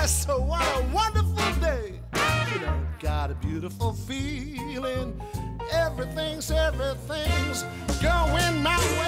So what a wonderful day. You know, got a beautiful feeling. Everything's going my way.